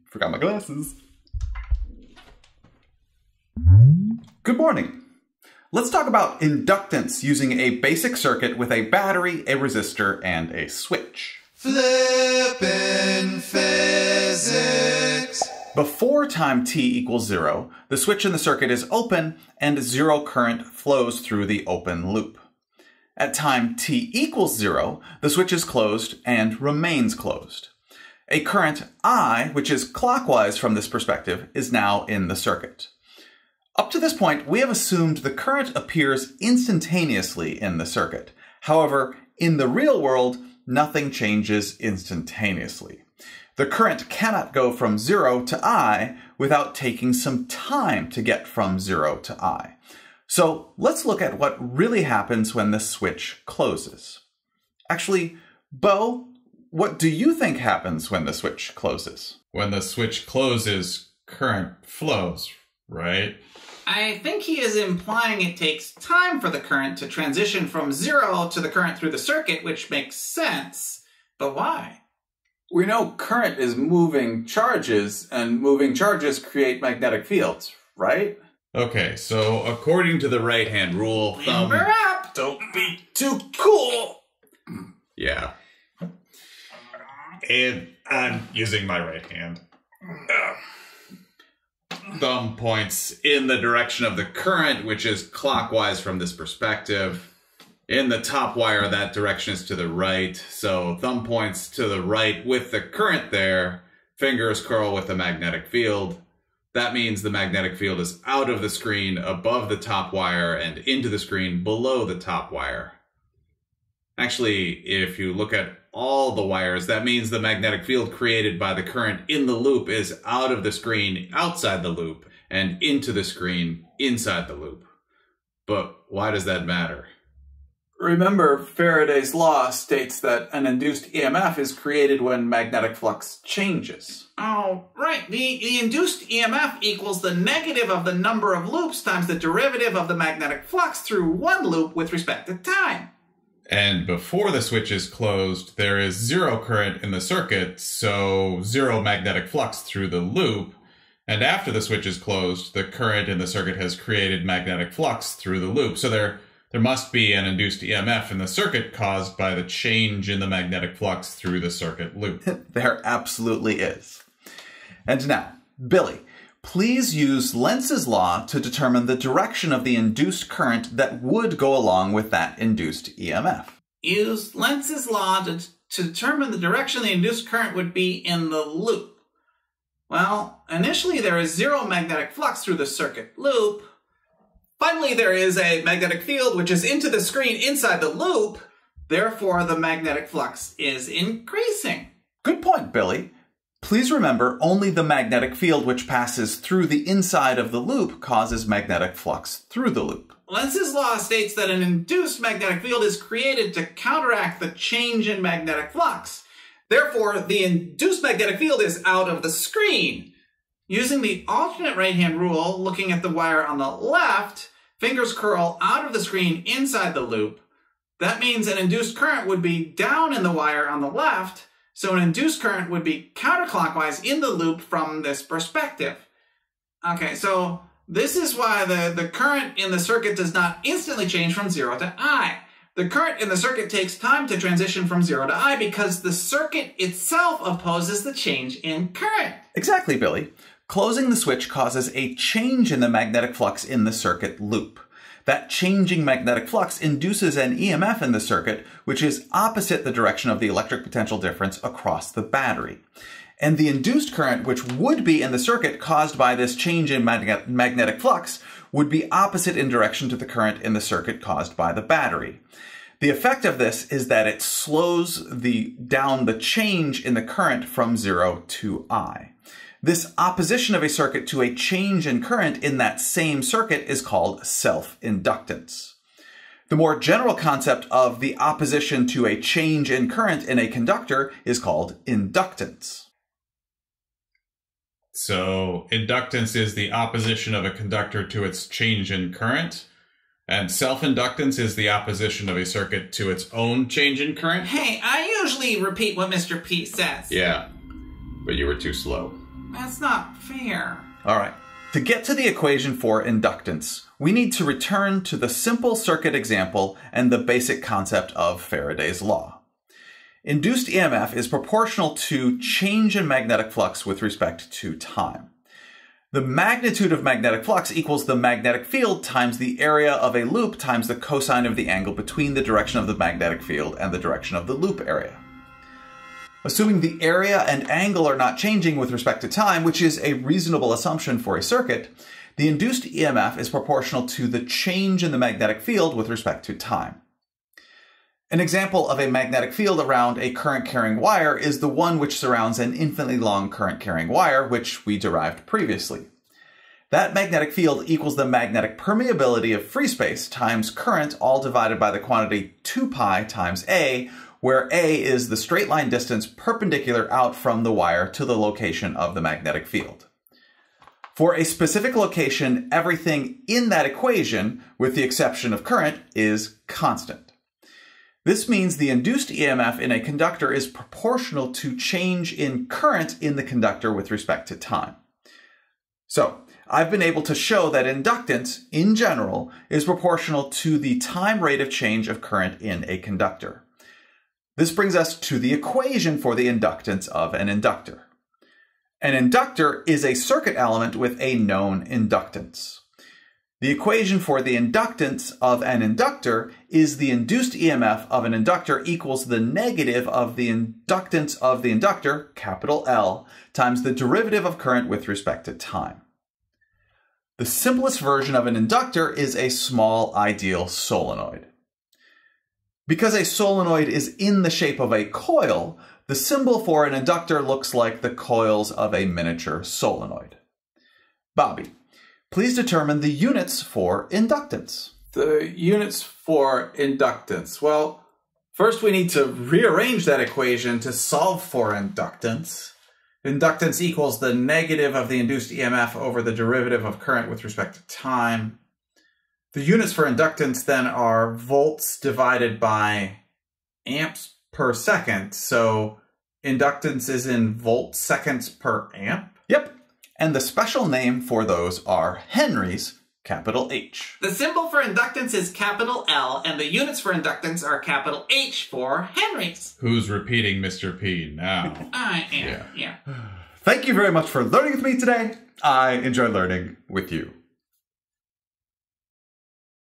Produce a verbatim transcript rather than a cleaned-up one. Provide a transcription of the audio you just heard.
Forgot my glasses. Good morning. Let's talk about inductance using a basic circuit with a battery, a resistor, and a switch. Flippin' physics. Before time t equals zero, the switch in the circuit is open and zero current flows through the open loop. At time t equals zero, the switch is closed and remains closed. A current I, which is clockwise from this perspective, is now in the circuit. Up to this point, we have assumed the current appears instantaneously in the circuit. However, in the real world, nothing changes instantaneously. The current cannot go from zero to I without taking some time to get from zero to I. So let's look at what really happens when the switch closes. Actually, Bo, what do you think happens when the switch closes? When the switch closes, current flows, right? I think he is implying it takes time for the current to transition from zero to the current through the circuit, which makes sense. But why? We know current is moving charges, and moving charges create magnetic fields, right? Okay, so according to the right-hand rule, thumb... Limber up! Don't be too cool! Yeah. And I'm using my right hand. Uh, thumb points in the direction of the current, which is clockwise from this perspective. In the top wire, that direction is to the right. So thumb points to the right with the current there. Fingers curl with the magnetic field. That means the magnetic field is out of the screen above the top wire and into the screen below the top wire. Actually, if you look at all the wires, that means the magnetic field created by the current in the loop is out of the screen outside the loop and into the screen inside the loop. But why does that matter? Remember, Faraday's law states that an induced E M F is created when magnetic flux changes. Oh, right. The, the induced E M F equals the negative of the number of loops times the derivative of the magnetic flux through one loop with respect to time. And before the switch is closed, there is zero current in the circuit, so zero magnetic flux through the loop. And after the switch is closed, the current in the circuit has created magnetic flux through the loop. So there, there must be an induced E M F in the circuit caused by the change in the magnetic flux through the circuit loop. There absolutely is. And now, Billy, please use Lenz's law to determine the direction of the induced current that would go along with that induced E M F. Use Lenz's law to, to determine the direction the induced current would be in the loop. Well, initially there is zero magnetic flux through the circuit loop. Finally, there is a magnetic field which is into the screen inside the loop. Therefore, the magnetic flux is increasing. Good point, Billy. Please remember, only the magnetic field which passes through the inside of the loop causes magnetic flux through the loop. Lenz's law states that an induced magnetic field is created to counteract the change in magnetic flux. Therefore, the induced magnetic field is out of the screen. Using the alternate right-hand rule, looking at the wire on the left, fingers curl out of the screen inside the loop. That means an induced current would be down in the wire on the left, so an induced current would be counterclockwise in the loop from this perspective. Okay, so this is why the, the current in the circuit does not instantly change from zero to I. The current in the circuit takes time to transition from zero to I because the circuit itself opposes the change in current. Exactly, Billy. Closing the switch causes a change in the magnetic flux in the circuit loop. That changing magnetic flux induces an E M F in the circuit, which is opposite the direction of the electric potential difference across the battery. And the induced current, which would be in the circuit caused by this change in mag- magnetic flux, would be opposite in direction to the current in the circuit caused by the battery. The effect of this is that it slows the, down the change in the current from zero to I. This opposition of a circuit to a change in current in that same circuit is called self-inductance. The more general concept of the opposition to a change in current in a conductor is called inductance. So inductance is the opposition of a conductor to its change in current, and self-inductance is the opposition of a circuit to its own change in current. Hey, I usually repeat what Mister P says. Yeah, but you were too slow. That's not fair. All right. To get to the equation for inductance, we need to return to the simple circuit example and the basic concept of Faraday's law. Induced E M F is proportional to change in magnetic flux with respect to time. The magnitude of magnetic flux equals the magnetic field times the area of a loop times the cosine of the angle between the direction of the magnetic field and the direction of the loop area. Assuming the area and angle are not changing with respect to time, which is a reasonable assumption for a circuit, the induced E M F is proportional to the change in the magnetic field with respect to time. An example of a magnetic field around a current-carrying wire is the one which surrounds an infinitely long current-carrying wire, which we derived previously. That magnetic field equals the magnetic permeability of free space times current, all divided by the quantity two pi times A, where A is the straight line distance perpendicular out from the wire to the location of the magnetic field. For a specific location, everything in that equation, with the exception of current, is constant. This means the induced E M F in a conductor is proportional to change in current in the conductor with respect to time. So, I've been able to show that inductance, in general, is proportional to the time rate of change of current in a conductor. This brings us to the equation for the inductance of an inductor. An inductor is a circuit element with a known inductance. The equation for the inductance of an inductor is the induced E M F of an inductor equals the negative of the inductance of the inductor, capital L, times the derivative of current with respect to time. The simplest version of an inductor is a small ideal solenoid. Because a solenoid is in the shape of a coil, the symbol for an inductor looks like the coils of a miniature solenoid. Bobby, please determine the units for inductance. The units for inductance. Well, first we need to rearrange that equation to solve for inductance. Inductance equals the negative of the induced E M F over the derivative of current with respect to time. The units for inductance then are volts divided by amps per second. So inductance is in volts seconds per amp. Yep. And the special name for those are henries, capital H. The symbol for inductance is capital L, and the units for inductance are capital H for henries. Who's repeating Mister P now? I am, yeah. Thank you very much for learning with me today. I enjoyed learning with you.